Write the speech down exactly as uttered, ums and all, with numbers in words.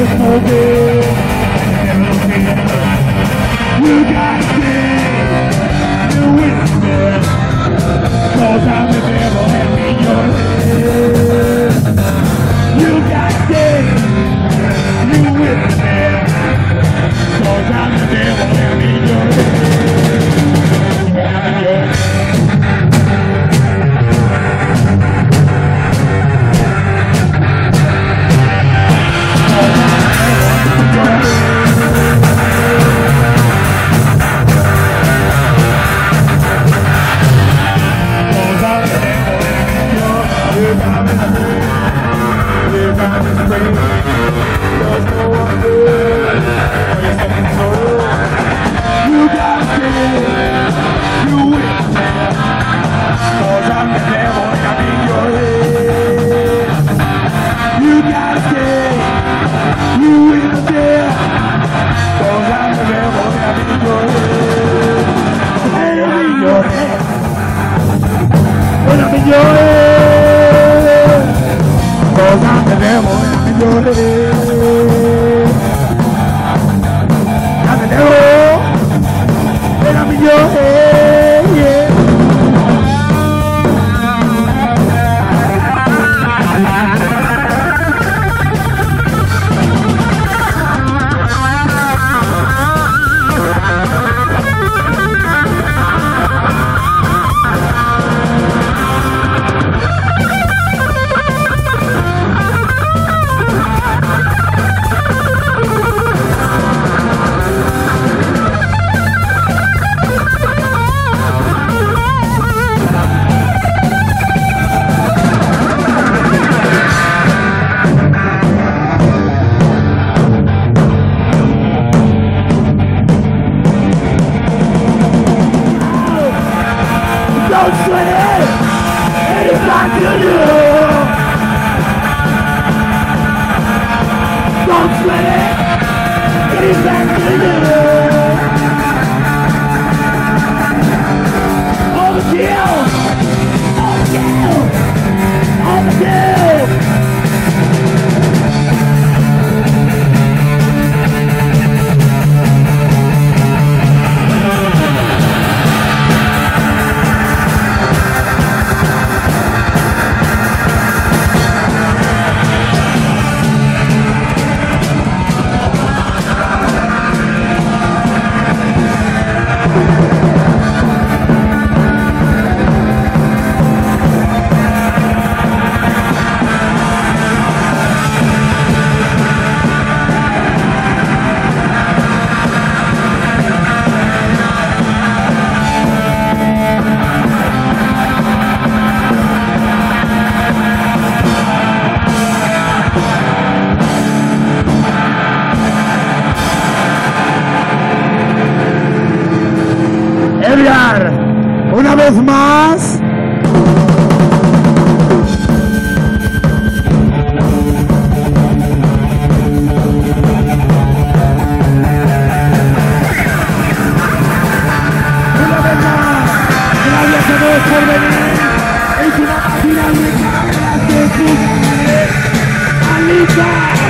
smoking. You got me, you with me, 'cause I'm the devil and in your head. You got me, you with me, 'cause I'm the devil and in your head. I'm in your head. Don't sweat it! It is back to you! Don't sweat it! It is back to you! Overkill! Overkill! Overkill! Edgar, una vez más. Una vez más, gracias a todos por venir. Es una máquina de cabras de su Alita.